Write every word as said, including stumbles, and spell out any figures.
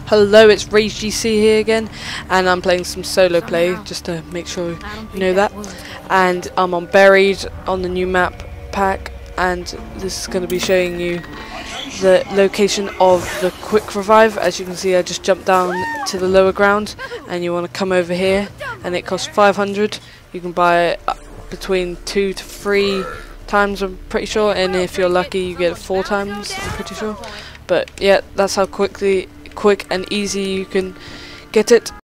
Hello, it's Rage G C here again, and I'm playing some solo play just to make sure you know that. And I'm on Buried on the new map pack, and this is going to be showing you the location of the quick revive. As you can see, I just jumped down to the lower ground, and you want to come over here, and it costs five hundred. You can buy it between two to three times, I'm pretty sure, and if you're lucky you get it four times, I'm pretty sure. But yeah, that's how quickly quick and easy you can get it.